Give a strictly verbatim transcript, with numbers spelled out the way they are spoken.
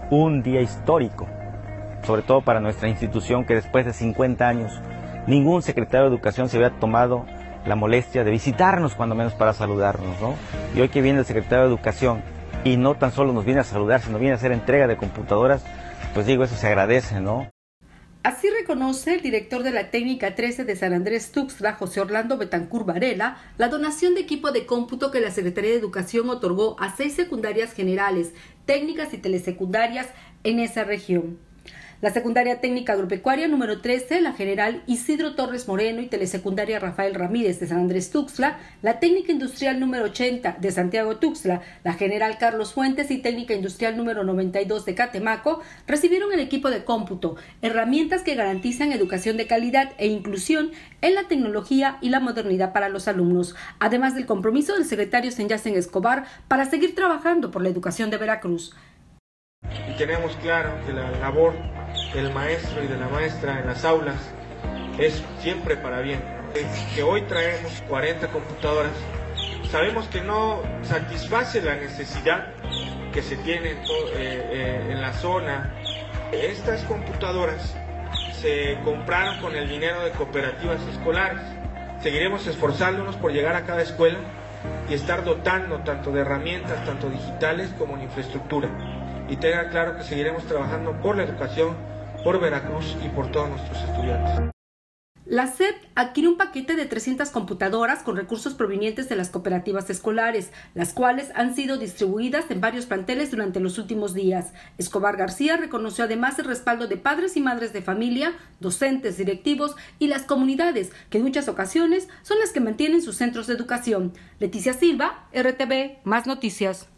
un día histórico, sobre todo para nuestra institución, que después de cincuenta años ningún secretario de Educación se había tomado la molestia de visitarnos, cuando menos para saludarnos, ¿no? Y hoy que viene el secretario de Educación y no tan solo nos viene a saludar, sino viene a hacer entrega de computadoras, pues digo, eso se agradece, ¿no? Así reconoce el director de la Técnica trece de San Andrés Tuxtla, José Orlando Betancur Varela, la donación de equipo de cómputo que la Secretaría de Educación otorgó a seis secundarias generales, técnicas y telesecundarias en esa región. La secundaria técnica agropecuaria número trece, la general Isidro Torres Moreno y telesecundaria Rafael Ramírez de San Andrés Tuxtla, la técnica industrial número ochenta de Santiago Tuxtla, la general Carlos Fuentes y técnica industrial número noventa y dos de Catemaco recibieron el equipo de cómputo, herramientas que garantizan educación de calidad e inclusión en la tecnología y la modernidad para los alumnos, además del compromiso del secretario Senyacen Escobar para seguir trabajando por la educación de Veracruz. Y tenemos claro que la labor del maestro y de la maestra en las aulas es siempre para bien. Que hoy traemos cuarenta computadoras, sabemos que no satisface la necesidad que se tiene en, todo, eh, eh, en la zona. Estas computadoras se compraron con el dinero de cooperativas escolares. Seguiremos esforzándonos por llegar a cada escuela y estar dotando tanto de herramientas, tanto digitales como en infraestructura. Y tenga claro que seguiremos trabajando por la educación, por Veracruz y por todos nuestros estudiantes. La S E P adquiere un paquete de trescientas computadoras con recursos provenientes de las cooperativas escolares, las cuales han sido distribuidas en varios planteles durante los últimos días. Escobar García reconoció además el respaldo de padres y madres de familia, docentes, directivos y las comunidades, que en muchas ocasiones son las que mantienen sus centros de educación. Leticia Silva, R T V, Más Noticias.